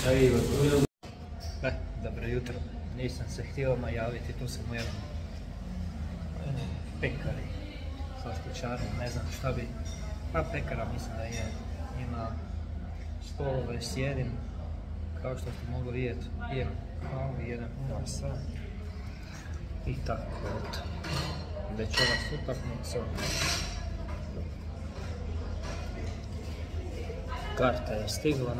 Dobro jutro, nisam se htio najaviti, tu sam u jednom pekari sa stočarom, ne znam šta bi, pa pekara mislim da je, ima stolove, sjedim, kao što ste mogli vidjeti, pijem kavu, jedem croissant i tako eto. Večeras utakmica. Karta je stigla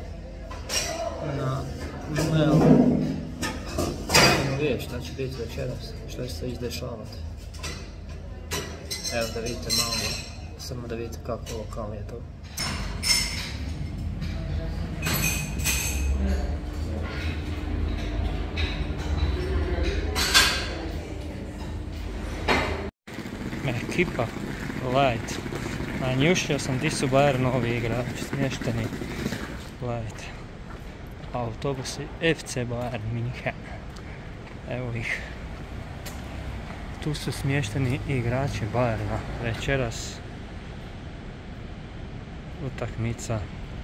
na mail. Vidjeti šta će biti večeras, šta će se izdešavati. Evo da vidite malo, samo da vidite kako lokal je to. Ekipa Light. Nanjušio sam di su bar novi igrači smješteni. Gledajte. Autobusi FC Bayern München. Evo ih. Tu su smješteni igrači Bayerna. Večeras utakmica.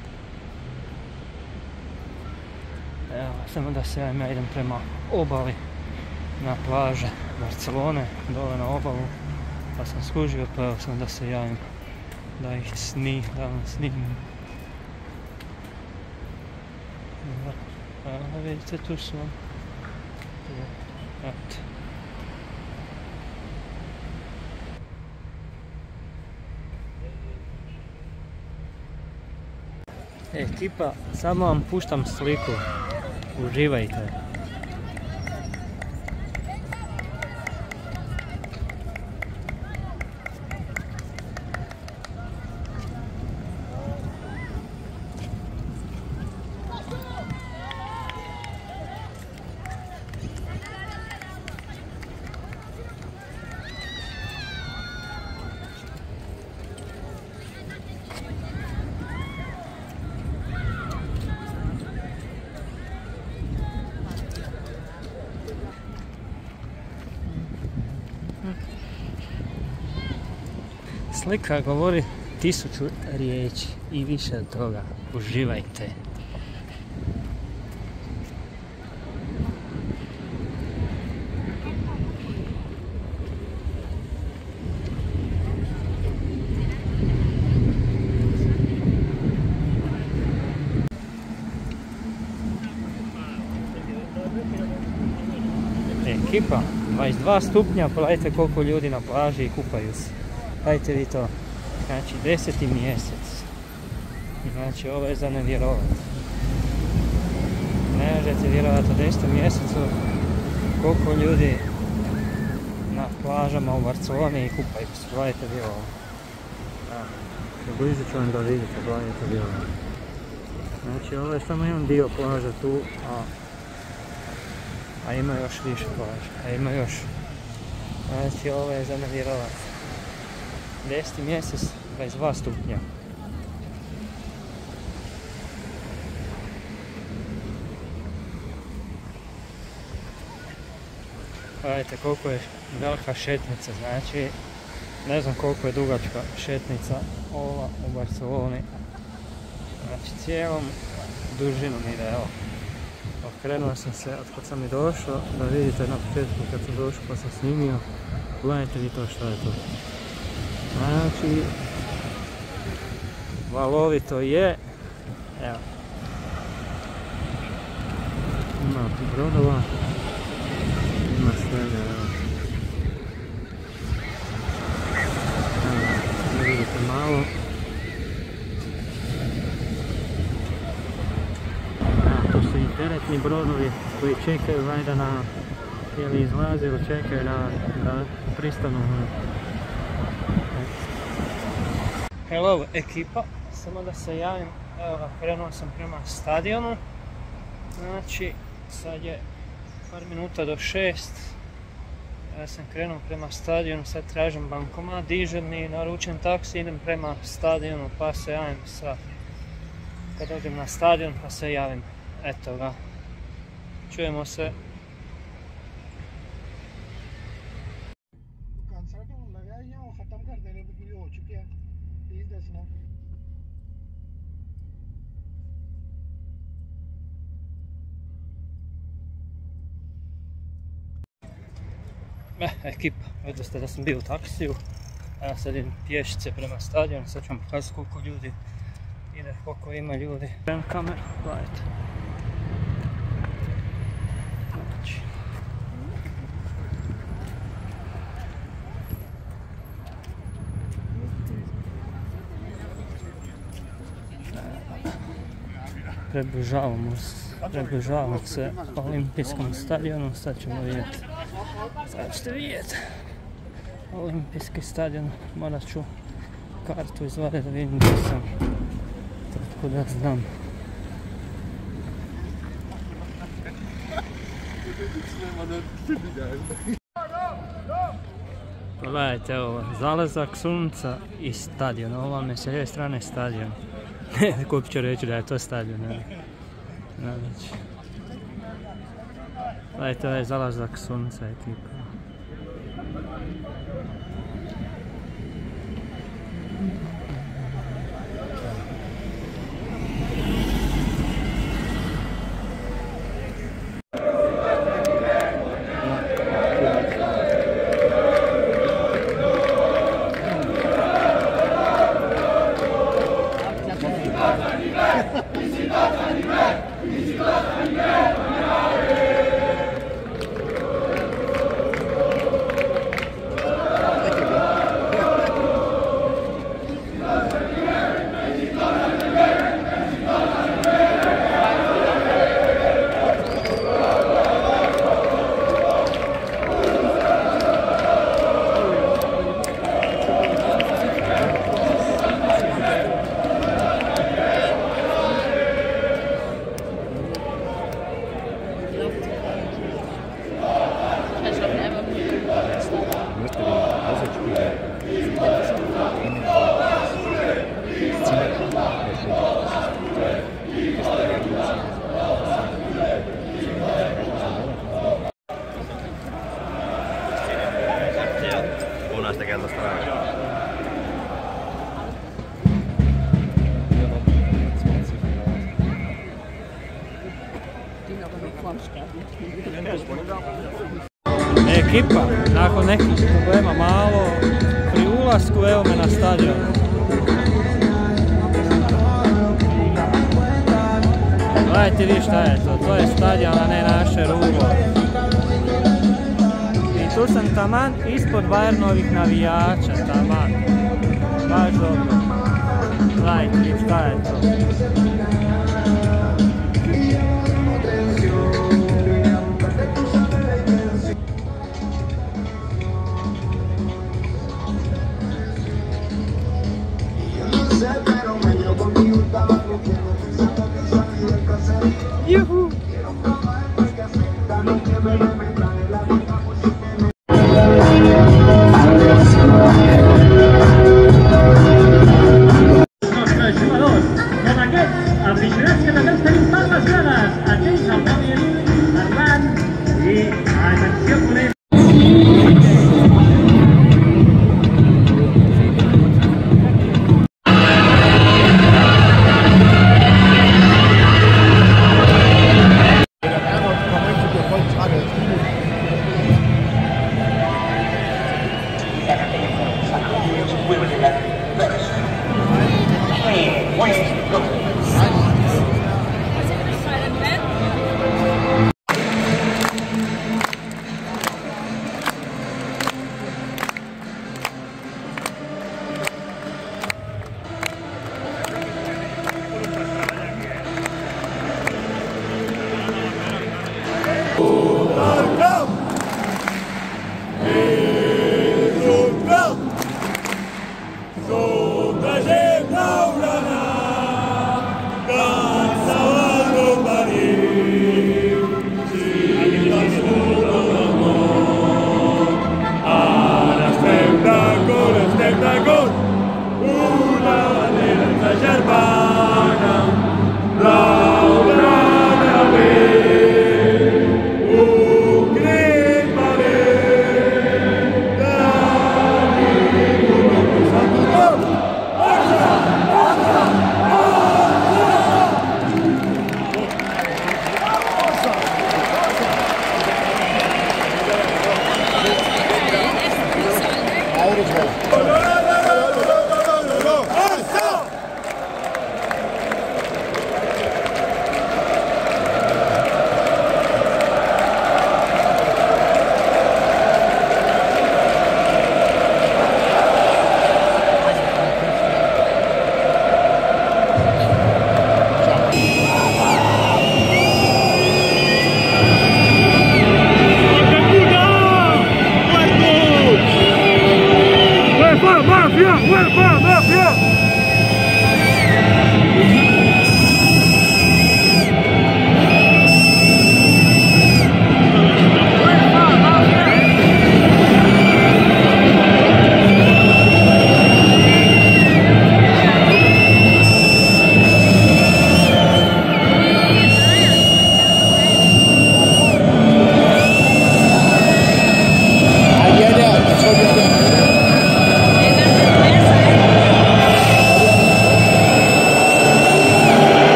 Evo, samo da se ja idem prema obali na plaže Barcelone, dole na obalu. Pa sam skužio, pa evo sam da se javim da ih vam snimim. Evo vidite, tu su vam. Eto. Ekipa, samo vam puštam sliku. Uživajte. Slika govori 1000 riječi i više od toga. Uživajte. Ekipa, 22 stupnja, pogledajte koliko ljudi na plaži i kupaju se. Dajte vi to, znači 10. mjesec, znači ovo je za ne vjerovati. Ne možete vjerovati u 10. mjesecu koliko ljudi na plažama u Barceloni i kupaju se, gledajte vi ovo. Blizu ću vam da vidite, gledajte vi ovo. Znači ovo je samo jedan dio plaža tu, a ima još više plaža, a ima još. Znači ovo je za ne vjerovati. 10. mjesec, 22 stupnja. Gledajte koliko je velika šetnica, znači ne znam koliko je dugačka šetnica ova u Barceloni. Znači cijelom dužinom ide, evo. Okrenuo sam se od kad sam i došao, da vidite na početku kad sam došao pa sam snimio. Gledajte vi to što je to. Znači, valovito je, evo, ima brodova, ima svega, evo, vidite malo, tu su i teretni brodovi koji čekaju valjda na, ili izlaze ili čekaju da pristanu. Hello ekipa, samo da se javim, evo ga, krenuo sam prema stadionu, znači sad je par minuta do 6, ja sam krenuo prema stadionu, sad tražim bankomat, dižurni, naručujem taksi, idem prema stadionu pa se javim kad dođem na stadion pa se javim, eto ga, čujemo se. Ekipa, vidjeli ste da sam bio u taksiju, a ja sad idem pješice prema stadionu, sad ću vam pokazati koliko ljudi ide, koliko ima ljudi. Prema kameru, gledajte. Znači. Približavamo se olimpijskom stadionu, sad ćemo vidjeti. Sad ćete vidjeti. Olimpijski stadion, morat ću kartu izvaditi da vidim gdje sam. Tako da znam. Pogledajte ovo, zalazak sunca i stadion, ovo vam je s lijeve strane stadion. Koliko ću reći da je to stadion, ne? Gledajte ovaj zalazak sunca ekipa. Punaista keltaista raakaa. Ekipa, nakon nekih problema malo, pri ulasku evo me na stadion. Gledajte vi šta je to je stadion, a ne naše ruglo. I tu sam taman ispod Bayernovih navijača, taman. Baš dobro. Gledajte vi šta je to. Juhu! Aficionats que també ens tenim palmes graves, atents al mòbil, parlant i atenció ponent.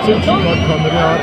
sindssygt godt kommet derop.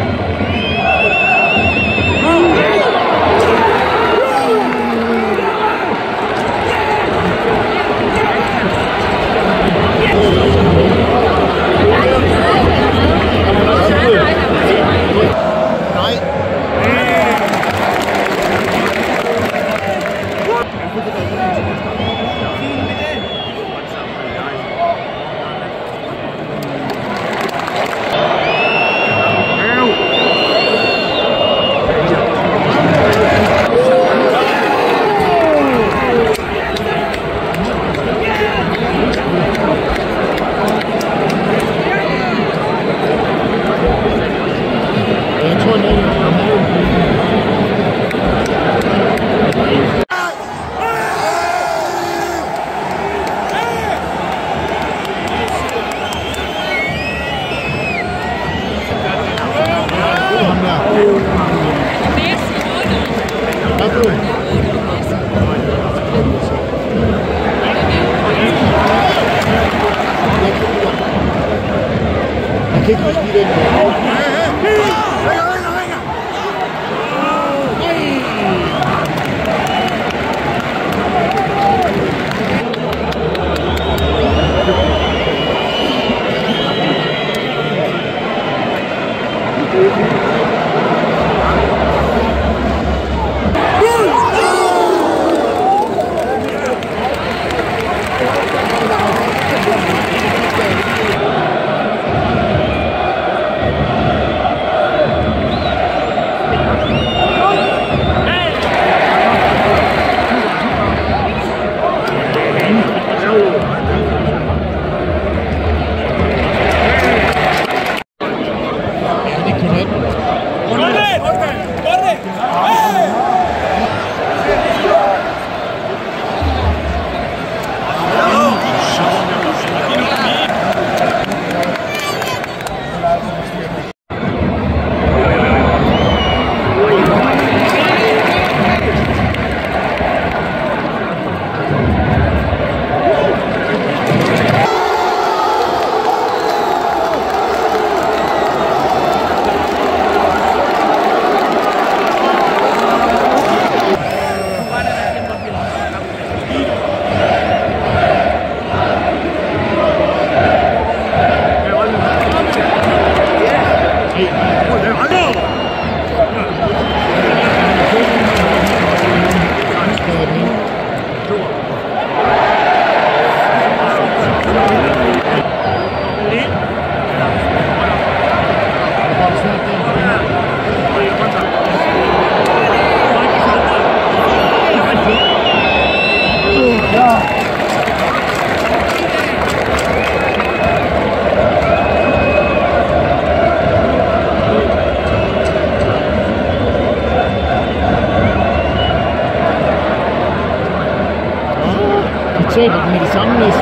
Taber med det samme næsten.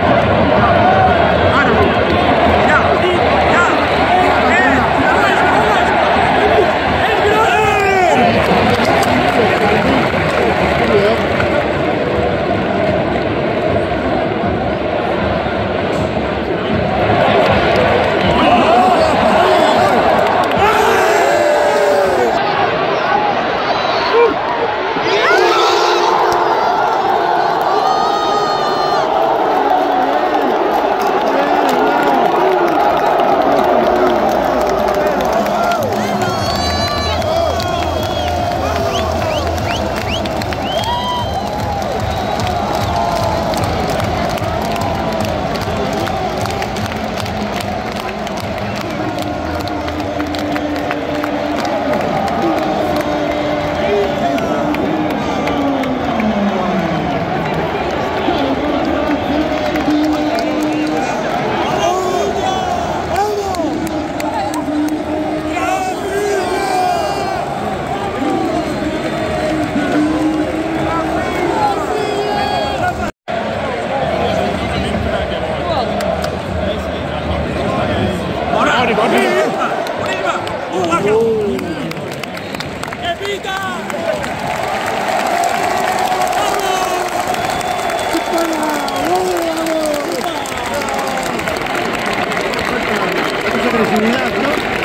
agresividad, ¿no?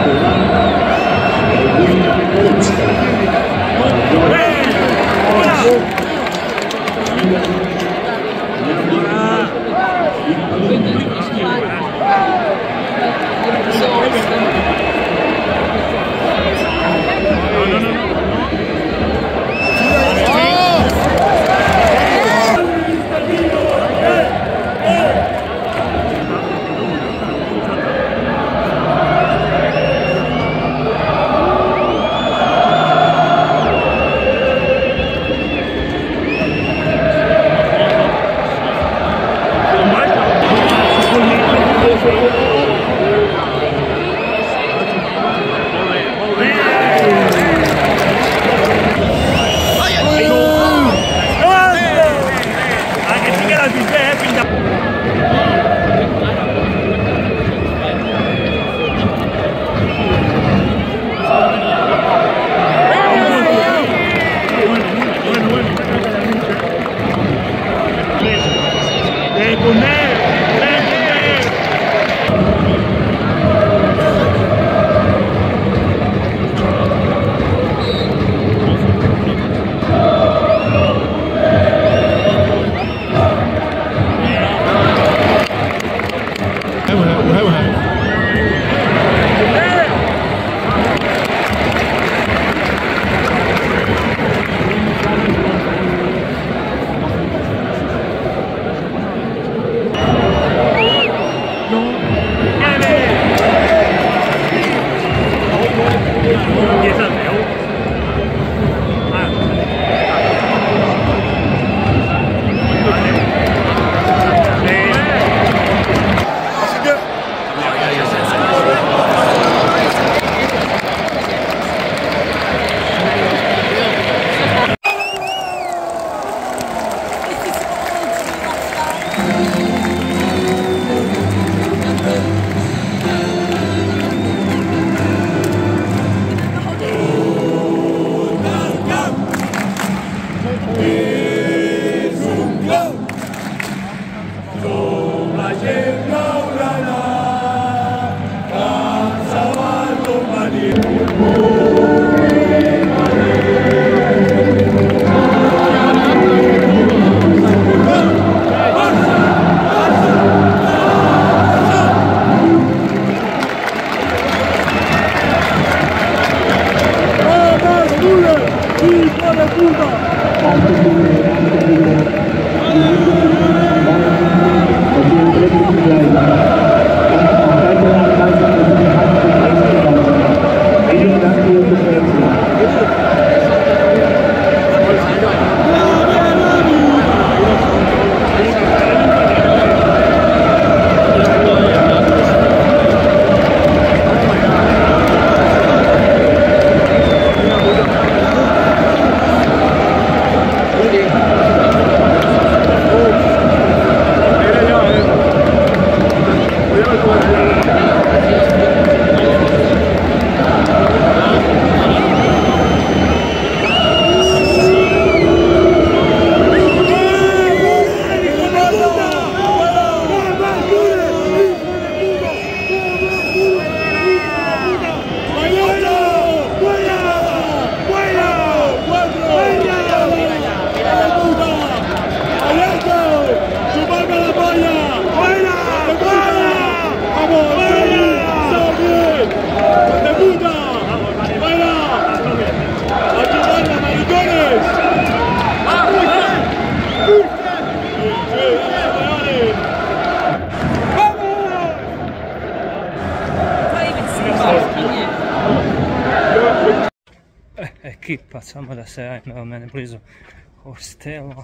Ekipa, samo da se javim, evo mene blizu hostela.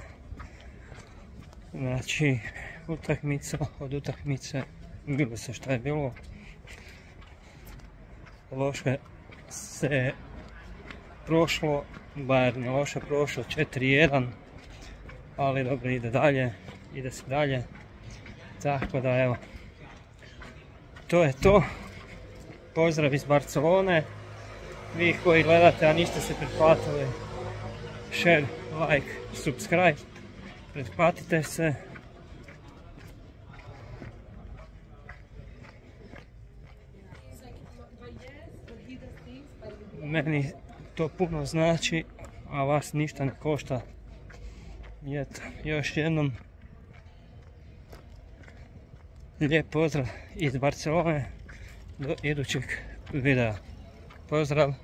Znači, utakmica, od utakmice bilo se šta je bilo. Loše se prošlo, Bayern je loše prošlo, 4-1, ali dobro, ide dalje, ide se dalje. Tako da evo, to je to. Pozdrav iz Barcelone. Vi koji gledate, a niste se pretplatili, share, like, subscribe, pretplatite se. meni to puno znači, a vas ništa ne košta. I eto, još jednom lijep pozdrav iz Barcelone, do idućeg videa. Pozdrav!